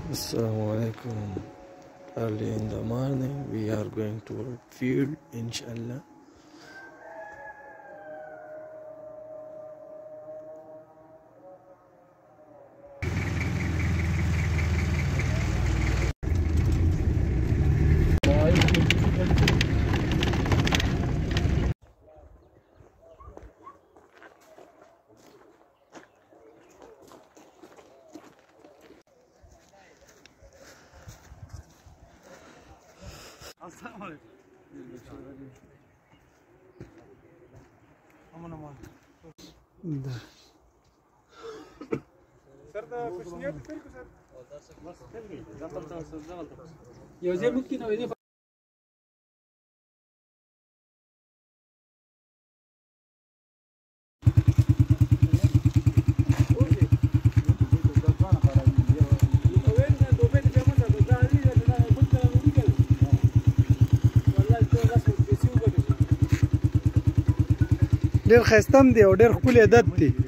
Assalamu alaikum. Early in the morning, we are going to field, inshallah. السلام عليكم. امون امون. سر دا کوشنیات تل کو سر. بس تل گئی. ځپل یو ځای ممکن او دې ډېر ښایسته هم دی او ډېر ښکلی عادت دی.